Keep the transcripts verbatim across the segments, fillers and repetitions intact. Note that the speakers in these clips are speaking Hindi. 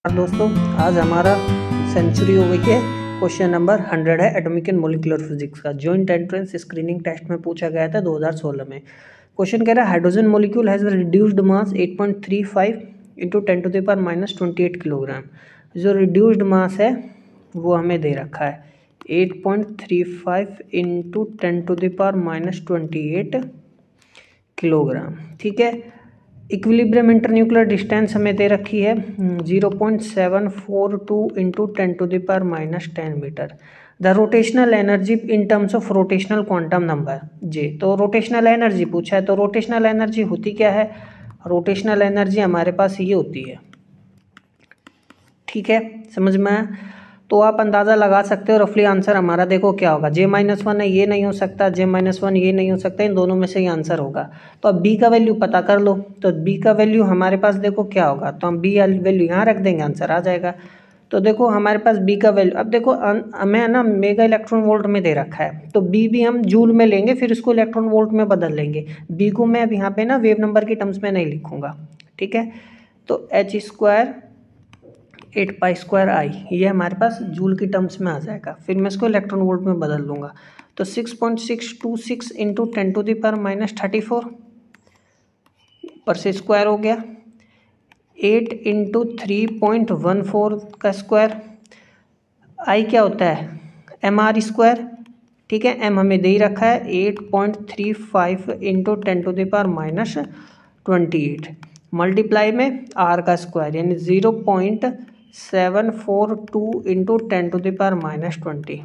दोस्तों आज हमारा सेंचुरी हो गई है। क्वेश्चन नंबर हंड्रेड है एटॉमिक एंड मॉलिक्यूलर फिजिक्स का। जॉइंट एंट्रेंस स्क्रीनिंग टेस्ट में पूछा गया था दो हज़ार सोलह में। क्वेश्चन कह रहा है hydrogen molecule has reduced mass eight point three five into ten to the power minus twenty eight kilogram. जो रिड्यूस्ड मास है वो हमें दे रखा है eight point three five into ten to the power minus twenty eight kilogram. ठीक है। इक्विलिब्रियम इंटरन्यूक्लियर डिस्टेंस हमें दे रखी है zero point seven four two into ten to the power minus ten metre. The rotational energy in terms of rotational quantum number J. तो रोटेशनल एनर्जी पूछा है, तो रोटेशनल एनर्जी होती क्या है? रोटेशनल एनर्जी हमारे पास ये होती है। ठीक है, समझ में आया? तो आप अंदाज़ा लगा सकते हो रफली आंसर हमारा देखो क्या होगा। जे माइनस वन है, ये नहीं हो सकता, जे माइनस वन ये नहीं हो सकता, इन दोनों में से ही आंसर होगा। तो अब बी का वैल्यू पता कर लो। तो बी का वैल्यू हमारे पास देखो क्या होगा, तो हम बी वैल्यू यहाँ रख देंगे, आंसर आ जाएगा। तो देखो हमारे पास बी का वैल्यू, अब देखो हमें ना मेगा इलेक्ट्रॉन वोल्ट में दे रखा है, तो बी भी हम जूल में लेंगे, फिर इसको इलेक्ट्रॉन वोल्ट में बदल लेंगे। बी को मैं अब यहाँ पे ना वेव नंबर की टर्म्स में नहीं लिखूंगा। ठीक है, तो H square eight pi square I ये हमारे पास जूल की टर्म्स में आ जाएगा, फिर मैं इसको इलेक्ट्रॉन वोल्ट में बदल लूँगा। तो six point six two six into ten to the power minus thirty four पर से स्क्वायर हो गया। Eight into three point one four का स्क्वायर। आई क्या होता है? M R square. ठीक है, एम हमें दे ही रखा है eight point three five into ten to the power minus twenty eight multiply में आर का स्क्वायर यानी zero point seven four two into ten to the power minus twenty.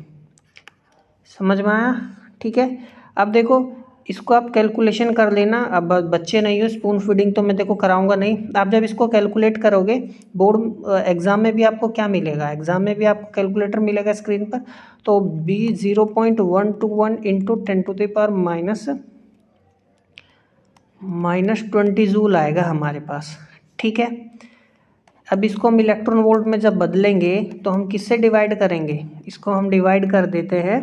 समझ में आया? ठीक है, अब देखो इसको आप कैलकुलेशन कर लेना। अब बच्चे नहीं हो, स्पून फीडिंग तो मैं देखो कराऊंगा नहीं। आप जब इसको कैलकुलेट करोगे बोर्ड एग्जाम में भी आपको क्या मिलेगा, एग्जाम में भी आपको कैलकुलेटर मिलेगा स्क्रीन पर। तो B zero point one two one into ten to the power minus minus twenty joule आएगा हमारे पास। ठीक है, अब इसको हम इलेक्ट्रॉन वोल्ट में जब बदलेंगे तो हम किससे डिवाइड करेंगे? इसको हम डिवाइड कर देते हैं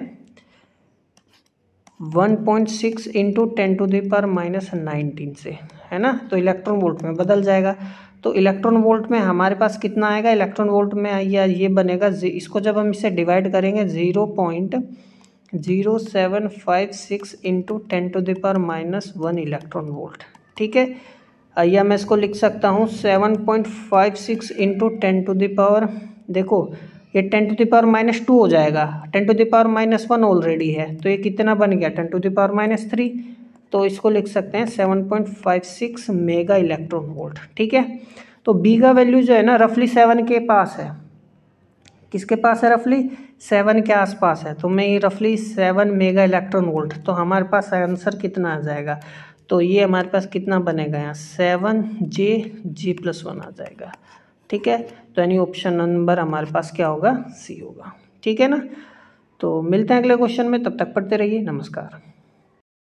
one point six into ten to the power minus nineteen से, है ना? तो इलेक्ट्रॉन वोल्ट में बदल जाएगा। तो इलेक्ट्रॉन वोल्ट में हमारे पास कितना आएगा? इलेक्ट्रॉन वोल्ट में या ये बनेगा, इसको जब हम इसे डिवाइड करेंगे zero point zero seven five six into ten to the power minus one electron volt. ठीक है, या मैं इसको लिख सकता हूँ seven point five six into ten to the power, देखो ये ten to the power minus two हो जाएगा, ten to the power minus one already है, तो ये कितना बन गया? Ten to the power minus three. तो इसको लिख सकते हैं seven point five six mega electron volt. ठीक है, तो बी का वैल्यू जो है ना रफली सेवन के पास है। किसके पास है? रफली सेवन के आसपास है। तो मैं ये रफली सेवन मेगा इलेक्ट्रॉन वोल्ट, तो हमारे पास आंसर कितना आ जाएगा? तो ये हमारे पास कितना बनेगा यहाँ? Seven J G plus one आ जाएगा। ठीक है, तो यानी ऑप्शन नंबर हमारे पास क्या होगा? सी होगा। ठीक है ना? तो मिलते हैं अगले क्वेश्चन में, तब तक पढ़ते रहिए। नमस्कार।